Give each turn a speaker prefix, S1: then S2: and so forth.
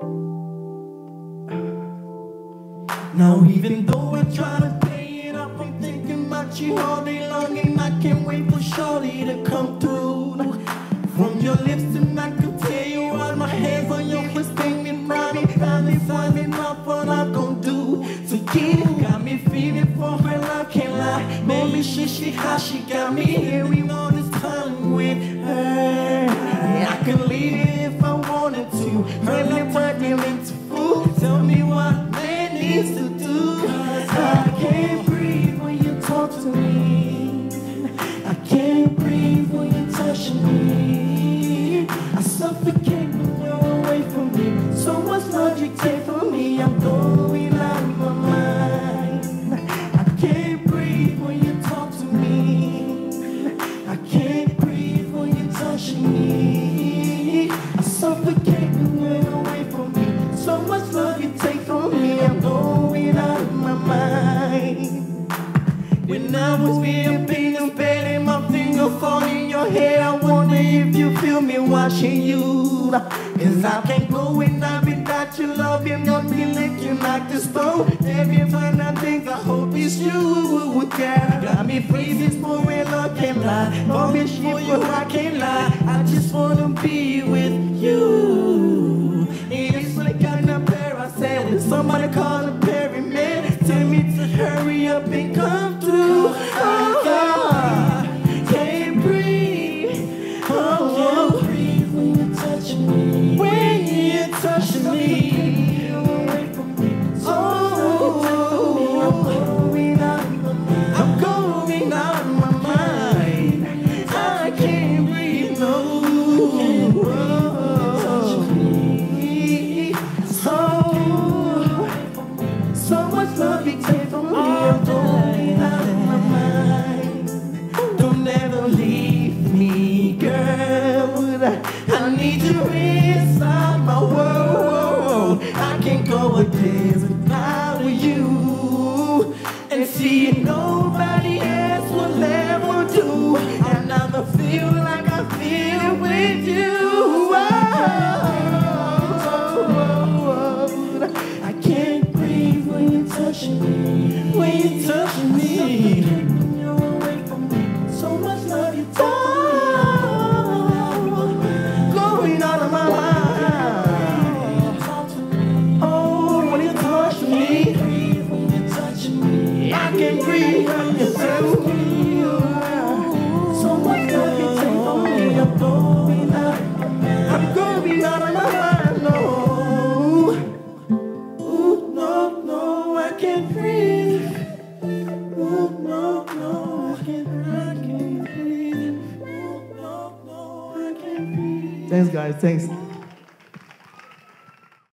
S1: Now even though I try to play it up, I'm thinking about you all day long, and I can't wait for shorty to come through. From your lips and I could tell you all my hands on your hips, banging round me, finally finding out what I'm gonna do to get it. Got me feeling for her love, can't lie. Baby, she how she got me here. We want this time with her. Yeah, I could leave it if I wanted to. Her lips turning into food. Tell me what man needs to do. 'Cause I can't breathe when you talk to me. I can't breathe when you're touching me. I suffocate when you're away from me. So much love you take from me, I'm going out of my mind. I can't breathe when you talk to me. I can't breathe when you're touching me. I suffocate when you're away from me. So much love you take from me, I'm going out of my mind. When I was being beaten, bad my finger fall in your hair. I wonder if you feel me watching you. 'Cause I can't go without you loving on me like you like the stone. Every time I think, I hope it's you. Girl, got me freezing for real, I can't lie. For me, for you, I can't lie. I just wanna be with you. It's like I'm a parasite. When somebody call a Perryman, tell me to hurry up and come through. Can't breathe. Can't breathe when you're touching me. When you're touching me. I need you inside my world. I can't go a day without you. And see, nobody else will ever do. I never feel like I feel with you. I can't breathe when you're touching me. When you're touching me. When you're away from me. So much love you take. I can't breathe when you're touching me. So much love you take from me. I'm going out of my mind. No, ooh, no, I can't breathe. Ooh, no, I can't breathe. Ooh, no, I can't breathe. Thanks, guys. Thanks.